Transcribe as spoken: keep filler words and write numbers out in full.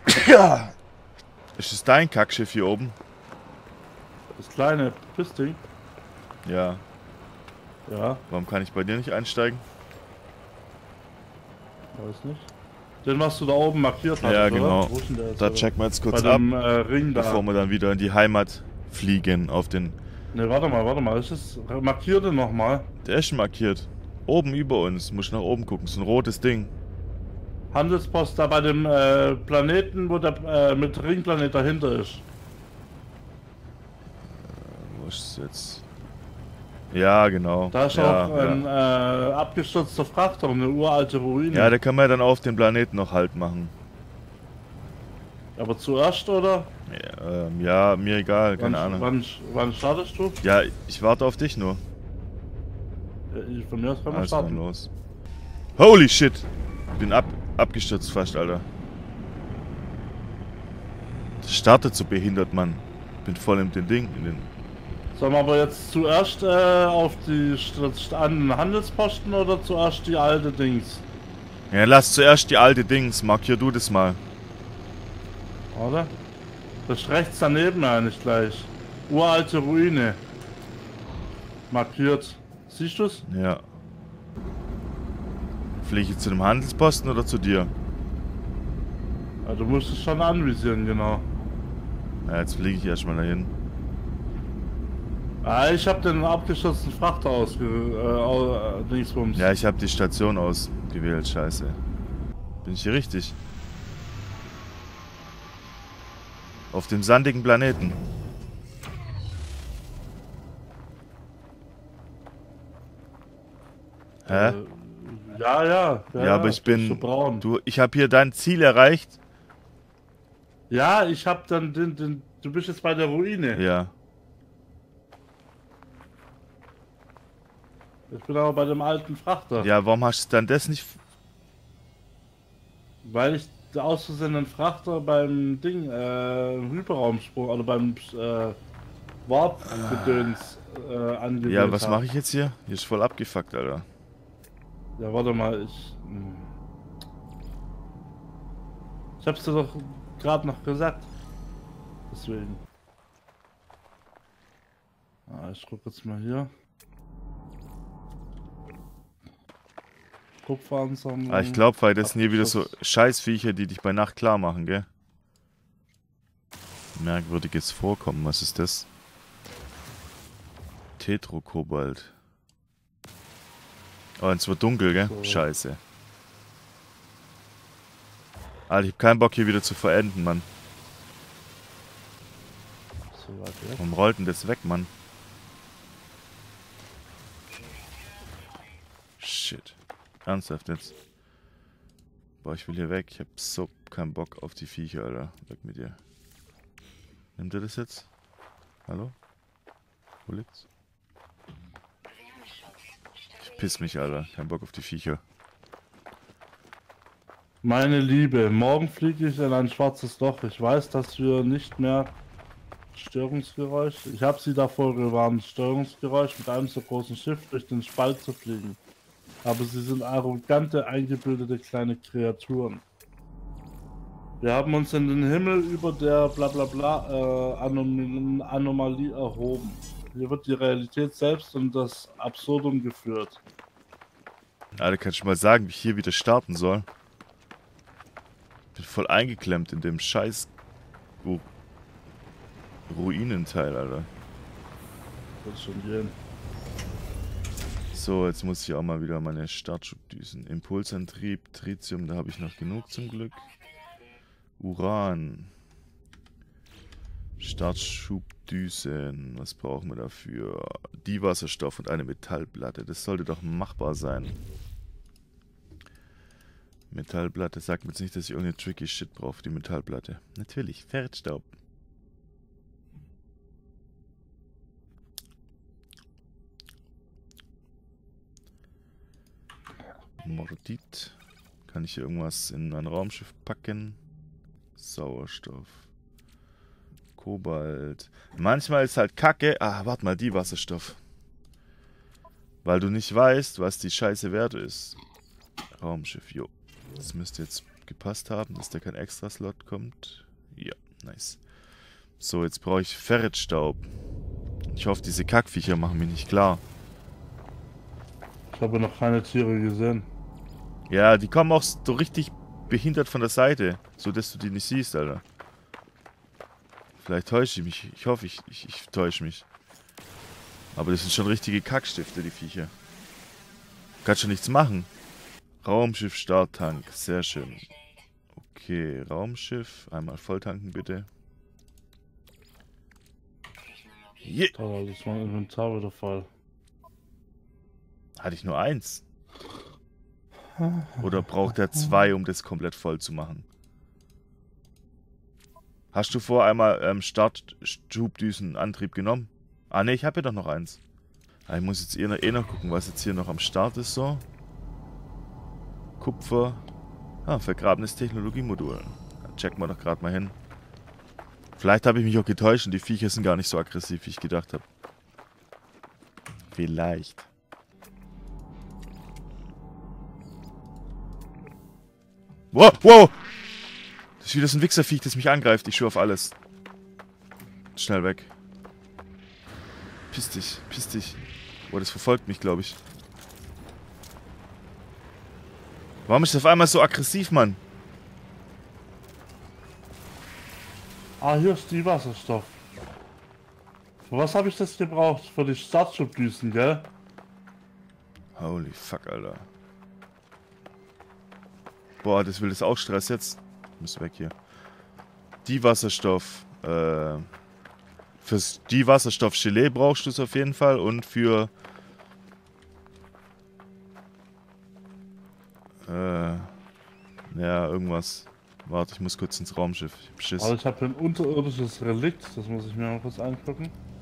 Ja. Ist es dein Kackschiff hier oben? Das kleine Pisting? Ja. Ja. Warum kann ich bei dir nicht einsteigen? Weiß nicht. Den, was du da oben markiert hast, Ja, oder? genau. Wo ist denn der jetzt, Da oder? checken wir jetzt kurz Bei ab, dem äh, Ring da. bevor wir dann wieder in die Heimat fliegen auf den... Ne, warte mal, warte mal. Ist das... Markier den nochmal. Der ist schon markiert. Oben über uns. Muss ich nach oben gucken. So ein rotes Ding. Handelspost da bei dem äh, Planeten, wo der äh, mit Ringplanet dahinter ist. Wo ist es jetzt? Ja, genau. Da ist ja, auch ein ja. äh, abgestürzter Frachter und eine uralte Ruine. Ja, da kann man ja dann auf den Planeten noch Halt machen. Aber zuerst, oder? Ja, ähm, ja mir egal, keine wann, Ahnung. Wann, wann startest du? Ja, ich warte auf dich nur. Ja, von mir aus kann man Also dann starten. los. Holy shit! Bin ab, abgestürzt fast, Alter. Das startet so behindert, Mann. Bin voll in den Ding, in den... Sollen wir aber jetzt zuerst äh, auf die St- an den Handelsposten oder zuerst die alte Dings? Ja, lass zuerst die alte Dings. Markier du das mal. Oder? Das ist rechts daneben eigentlich gleich. Uralte Ruine. Markiert. Siehst du's? Ja. Fliege ich zu dem Handelsposten oder zu dir? Ja, du musst es schon anvisieren, genau. Ja, jetzt fliege ich erstmal dahin. Ah, ich habe den abgestürzten Frachter ausge... Äh, au- äh, Dingsbums. Ja, ich habe die Station ausgewählt, scheiße. Bin ich hier richtig? Auf dem sandigen Planeten. Hä? Äh, ja, ja. Ja, Ja, aber ich so bin... braun. Du, ich habe hier dein Ziel erreicht. Ja, ich hab dann den, den... Du bist jetzt bei der Ruine. Ja. Ich bin aber bei dem alten Frachter. Ja, warum hast du dann das nicht... Weil ich aus Versehen den Frachter beim Ding, äh, Hyperraumsprung oder beim äh, Warp-Gedöns äh, angewählt Ja, was hab. mache ich jetzt hier? Hier ist voll abgefuckt, Alter. Ja, warte mal, ich... Hm. Ich hab's dir doch gerade noch gesagt. Deswegen. Ah, ich guck jetzt mal hier. Kupferansammlung. Ah, ich glaube, weil das sind hier wieder so Scheißviecher, die dich bei Nacht klar machen, gell? Merkwürdiges Vorkommen, was ist das? Tetrokobalt. Oh, und es wird dunkel, gell? So. Scheiße. Alter, ich hab keinen Bock hier wieder zu verenden, Mann. So weit weg. Warum rollt denn das weg, Mann? Shit. Ernsthaft jetzt? Boah, ich will hier weg. Ich hab so keinen Bock auf die Viecher, Alter. Weg mit dir. Nimmt er das jetzt? Hallo? Wo liegt's? Ich piss mich, Alter. Kein Bock auf die Viecher. Meine Liebe, morgen fliege ich in ein schwarzes Loch. Ich weiß, dass wir nicht mehr Störungsgeräusch. Ich habe sie davor gewarnt, Störungsgeräusch mit einem so großen Schiff durch den Spalt zu fliegen. Aber sie sind arrogante, eingebildete kleine Kreaturen. Wir haben uns in den Himmel über der Blablabla äh, Anom Anomalie erhoben. Hier wird die Realität selbst und das Absurdum geführt. Alter, kannst du mal sagen, wie ich hier wieder starten soll? Bin voll eingeklemmt in dem scheiß Ru Ruinenteil, Alter. Das schon gehen. So, jetzt muss ich auch mal wieder meine Startschubdüsen. Impulsantrieb, Tritium, da habe ich noch genug zum Glück. Uran. Startschubdüsen, was brauchen wir dafür? Die Wasserstoff und eine Metallplatte, das sollte doch machbar sein. Metallplatte, sagt mir jetzt nicht, dass ich irgendeine tricky Shit brauche für die Metallplatte. Natürlich, Ferrstaub. Mordit. Kann ich hier irgendwas in ein Raumschiff packen? Sauerstoff. Kobalt. Manchmal ist halt Kacke. Ah, warte mal, die Wasserstoff. Weil du nicht weißt, was die Scheiße wert ist. Raumschiff, jo. Das müsste jetzt aufgepasst haben, dass da kein Extra-Slot kommt. Ja, nice. So, jetzt brauche ich Ferritstaub. Ich hoffe, diese Kackviecher machen mich nicht klar. Ich habe noch keine Tiere gesehen. Ja, die kommen auch so richtig behindert von der Seite, so dass du die nicht siehst, Alter. Vielleicht täusche ich mich. Ich hoffe, ich, ich, ich täusche mich. Aber das sind schon richtige Kackstifte, die Viecher. Kannst schon nichts machen. Raumschiff, Starttank. Sehr schön. Okay, Raumschiff. Einmal volltanken, bitte. Yeah. Da ist mein Inventar wieder voll. Hatte ich nur eins? Oder braucht er zwei, um das komplett voll zu machen? Hast du vor einmal ähm, Start-Schubdüsenantrieb genommen? Ah ne, ich habe ja doch noch eins. Ah, ich muss jetzt eh noch, eh noch gucken, was jetzt hier noch am Start ist so. Kupfer. Ah, vergrabenes Technologiemodul. Da checken wir doch gerade mal hin. Vielleicht habe ich mich auch getäuscht und die Viecher sind gar nicht so aggressiv, wie ich gedacht habe. Vielleicht. Wow, wow! Das ist wieder so ein Wichserviech, das mich angreift. Ich schwöre auf alles. Schnell weg. Piss dich, piss dich. Boah, das verfolgt mich, glaube ich. Warum ist das auf einmal so aggressiv, Mann? Ah, hier ist die Wasserstoff. Für was habe ich das gebraucht? Für die Startschubdüsen, gell? Holy fuck, Alter. Boah, das will das auch Stress jetzt. Muss weg hier. Die Wasserstoff. Äh, fürs die Wasserstoff-Gelee brauchst du es auf jeden Fall. Und für... Äh, ja, irgendwas. Warte, ich muss kurz ins Raumschiff. Ich hab Schiss. Aber ich habe ein unterirdisches Relikt. Das muss ich mir mal kurz angucken.